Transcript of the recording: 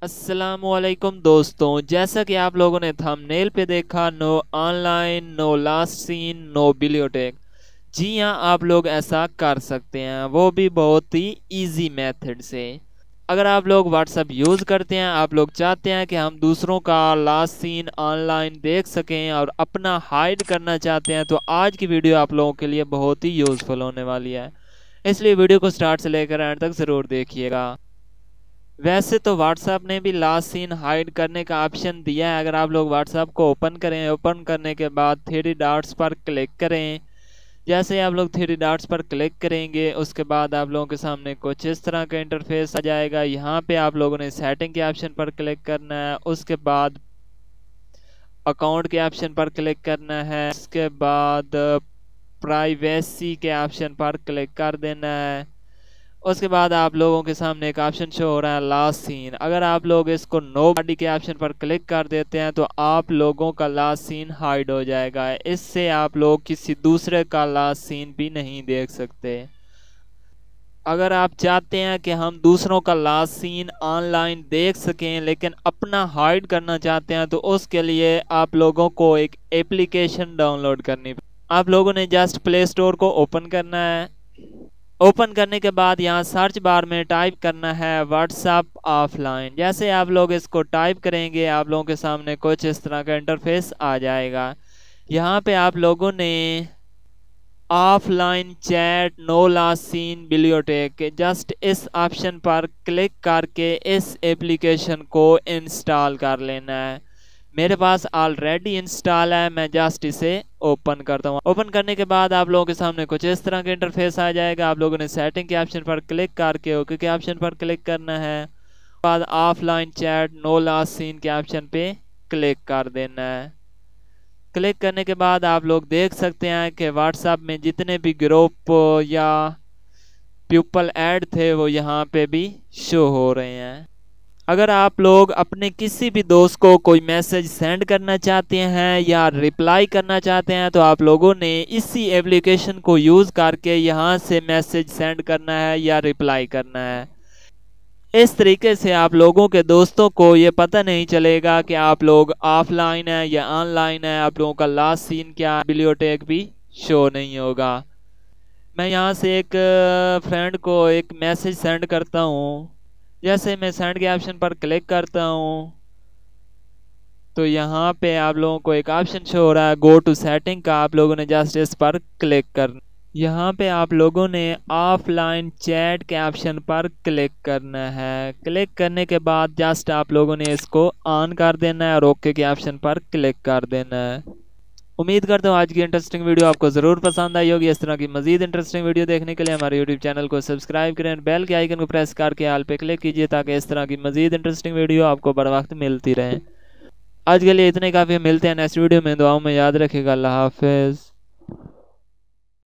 अस्सलामुअलैकुम दोस्तों, जैसा कि आप लोगों ने थंबनेल पे देखा, no online, no last seen, no blue tick. जी हाँ, आप लोग ऐसा कर सकते हैं, वो भी बहुत ही इजी मेथड से। अगर आप लोग व्हाट्सएप यूज़ करते हैं, आप लोग चाहते हैं कि हम दूसरों का लास्ट सीन ऑनलाइन देख सकें और अपना हाइड करना चाहते हैं, तो आज की वीडियो आप लोगों के लिए बहुत ही यूज़फुल होने वाली है। इसलिए वीडियो को स्टार्ट से लेकर एंड तक ज़रूर देखिएगा। वैसे तो व्हाट्सएप ने भी लास्ट सीन हाइड करने का ऑप्शन दिया है। अगर आप लोग व्हाट्सएप को ओपन करें, ओपन करने के बाद थ्री डॉट्स पर क्लिक करें। जैसे आप लोग थ्री डॉट्स पर क्लिक करेंगे, उसके बाद आप लोगों के सामने कुछ इस तरह का इंटरफेस आ जाएगा। यहाँ पे आप लोगों ने सेटिंग के ऑप्शन पर क्लिक करना है, उसके बाद अकाउंट के ऑप्शन पर क्लिक करना है, उसके बाद प्राइवेसी के ऑप्शन पर क्लिक कर देना है। उसके बाद आप लोगों के सामने एक ऑप्शन शो हो रहा है लास्ट सीन। अगर आप लोग इसको नो बॉडी के ऑप्शन पर क्लिक कर देते हैं तो आप लोगों का लास्ट सीन हाइड हो जाएगा। इससे आप लोग किसी दूसरे का लास्ट सीन भी नहीं देख सकते। अगर आप चाहते हैं कि हम दूसरों का लास्ट सीन ऑनलाइन देख सकें लेकिन अपना हाइड करना चाहते हैं, तो उसके लिए आप लोगों को एक एप्लीकेशन डाउनलोड करनी। आप लोगों ने जस्ट प्ले स्टोर को ओपन करना है। ओपन करने के बाद यहाँ सर्च बार में टाइप करना है व्हाट्सएप ऑफलाइन। जैसे आप लोग इसको टाइप करेंगे, आप लोगों के सामने कुछ इस तरह का इंटरफेस आ जाएगा। यहाँ पे आप लोगों ने offline chat, no last seen, blue tick, just इस ऑप्शन पर क्लिक करके इस एप्लीकेशन को इंस्टॉल कर लेना है। मेरे पास ऑलरेडी इंस्टॉल है, मैं जस्ट इसे ओपन करता हूँ। ओपन करने के बाद आप लोगों के सामने कुछ इस तरह का इंटरफेस आ जाएगा। आप लोगों ने सेटिंग के ऑप्शन पर क्लिक करके ओके के ऑप्शन पर क्लिक करना है। बाद offline chat, no last seen के ऑप्शन पे क्लिक कर देना है। क्लिक करने के बाद आप लोग देख सकते हैं कि व्हाट्सएप में जितने भी ग्रुप या पीपल ऐड थे वो यहाँ पे भी शो हो रहे हैं। अगर आप लोग अपने किसी भी दोस्त को कोई मैसेज सेंड करना चाहते हैं या रिप्लाई करना चाहते हैं, तो आप लोगों ने इसी एप्लीकेशन को यूज़ करके यहाँ से मैसेज सेंड करना है या रिप्लाई करना है। इस तरीके से आप लोगों के दोस्तों को ये पता नहीं चलेगा कि आप लोग ऑफलाइन है या ऑनलाइन है। आप लोगों का लास्ट सीन क्या, बिलियोटेक भी शो नहीं होगा। मैं यहाँ से एक फ्रेंड को एक मैसेज सेंड करता हूँ। जैसे मैं सेंड के ऑप्शन पर क्लिक करता हूँ तो यहाँ पे आप लोगों को एक ऑप्शन शो हो रहा है गो टू सेटिंग का। आप लोगों ने जस्ट इस पर क्लिक करना। यहाँ पे आप लोगों ने ऑफलाइन चैट के ऑप्शन पर क्लिक करना है। क्लिक करने के बाद जस्ट आप लोगों ने इसको ऑन कर देना है और ओके के ऑप्शन पर क्लिक कर देना है। उम्मीद करता हूँ आज की इंटरेस्टिंग वीडियो आपको ज़रूर पसंद आई होगी। इस तरह की मजीद इंटरेस्टिंग वीडियो देखने के लिए हमारे यूट्यूब चैनल को सब्सक्राइब करें, बेल के आइकन को प्रेस करके ऑल पे क्लिक कीजिए ताकि इस तरह की मजीद इंटरेस्टिंग वीडियो आपको बर वक्त मिलती रहे। आज के लिए इतने काफ़ी, मिलते हैं नेक्स्ट वीडियो में। दुआओं में याद रखिएगा। अल्लाह हाफिज़।